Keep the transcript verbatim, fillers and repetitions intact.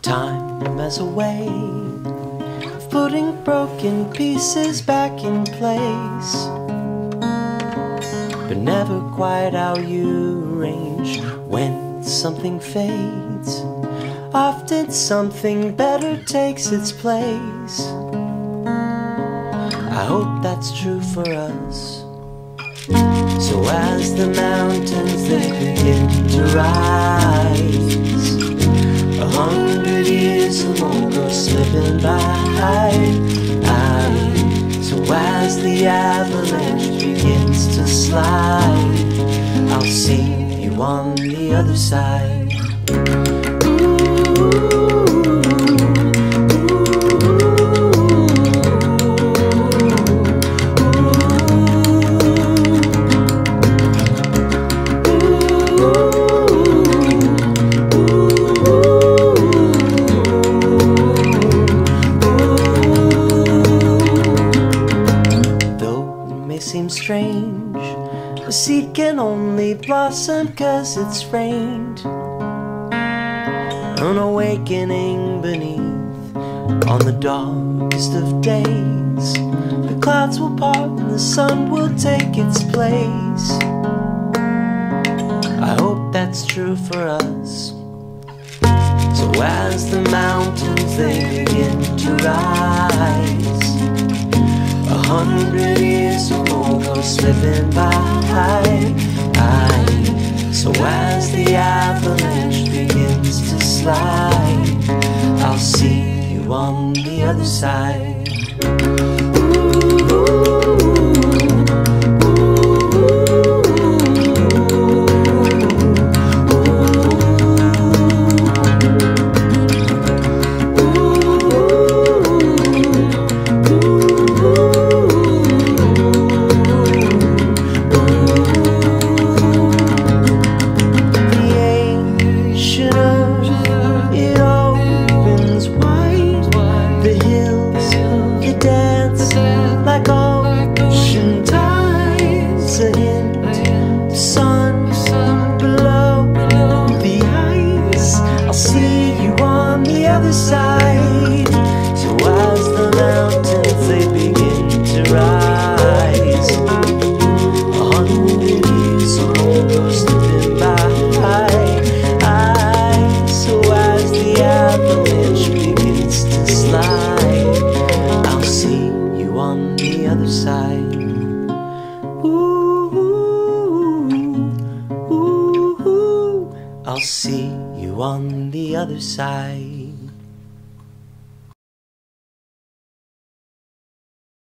Time as a way of putting broken pieces back in place, but never quite how you arrange when something fades. Often something better takes its place. I hope that's true for us. So as the mountains they begin to rise, a hundred years or more go slipping by. I, so as the avalanche begins to slide, I'll see you on the other side. Seems strange, a seed can only blossom 'cause it's rained. An awakening beneath on the darkest of days. The clouds will part and the sun will take its place. I hope that's true for us. So as the mountains they begin to rise, a hundred years or more go slipping by. I, so as the avalanche begins to slide, I'll see you on the other side. Like ocean tides, a hint, the sun below the ice. I'll see you on the other side. So as the mountains they begin to rise, a hundred years or more go slipping by. I, so as the avalanche begins to slide, I'll see you on the other side. Ooh, ooh, ooh, I'll see you on the other side.